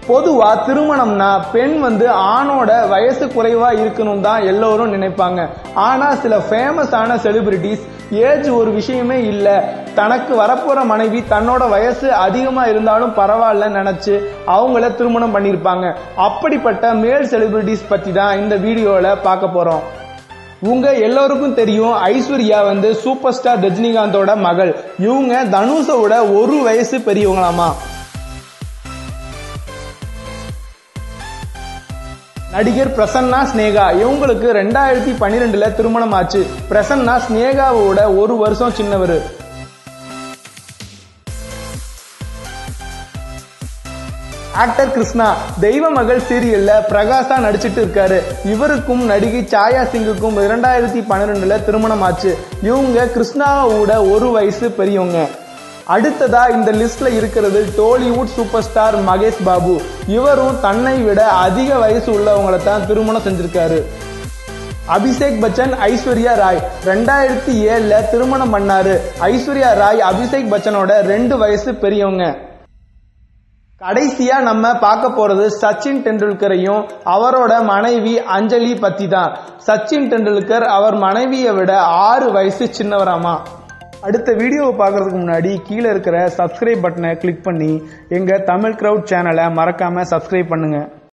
பொதுவா திருமணம்னா பெண் ஆணோட வயசு குறைவா இருக்கணும் தான் எல்லோரும் நினைப்பாங்க. ஆனா சில ஃபேமஸான செலிபிரிட்டிஸ் ஏஜ் ஒரு விஷயமே இல்ல, தனக்கு வரப்போற மனைவி தன்னோட வயசு அதிகமா இருந்தாலும் பரவாயில்ல நினைச்சு அவங்கள திருமணம் பண்ணிருப்பாங்க. அப்படிப்பட்ட மேல் செலிபிரிட்டிஸ் பத்தி தான் இந்த வீடியோல பார்க்க போறோம். உங்க எல்லோருக்கும் தெரியும், ஐஸ்வர்யா சூப்பர் ஸ்டார் ரஜினிகாந்தோட மகள். இவங்க தனுஷோட ஒரு வயசு பெரியவங்களாமா. நடிகர் பிரசன்னா ஸ்னேகா, இவங்களுக்கு 2012 திருமணம் ஆச்சு. பிரசன்னா ஸ்னேகாவோட ஒரு வருஷம் சின்னவர். ஆக்டர் கிருஷ்ணா, தெய்வ மகள் சீரியல்ல பிரகாஷா நடிச்சிட்டு இருக்காரு. இவருக்கும் நடிகை சாயா சிங்குக்கும் 2012 திருமணம் ஆச்சு. இவங்க கிருஷ்ணாவோட ஒரு வயசு பெரியவங்க. அடுத்ததா இந்த லிஸ்ட்ல இருக்கிறது Tollywood superstar Mahesh Babu. இவரும் தன்னை விட அதிக வயசு உள்ளவங்களை தான் திருமணம் செஞ்சிருக்காரு. அபிஷேக் பச்சன், ஐஸ்வர்யா ராய் 2007 திருமணம் பண்ணாரு. ஐஸ்வர்யா ராய் அபிஷேக் பச்சனோட 2 வயசு பெரியவங்க. கடைசியா நம்ம பார்க்க போறது சச்சின் டெண்டுல்கரையும் அவரோட மனைவி அஞ்சலி பத்தி தான். சச்சின் டெண்டுல்கர் அவர் மனைவியை விட 6 வயசு சின்னவராமா. அடுத்த வீடியோவை பார்க்கறதுக்கு முன்னாடி கீழே இருக்கிற சப்ஸ்கிரைப் பட்டனை கிளிக் பண்ணி எங்க தமிழ் கிரவுட் சேனலை மறக்காம சப்ஸ்கிரைப் பண்ணுங்க.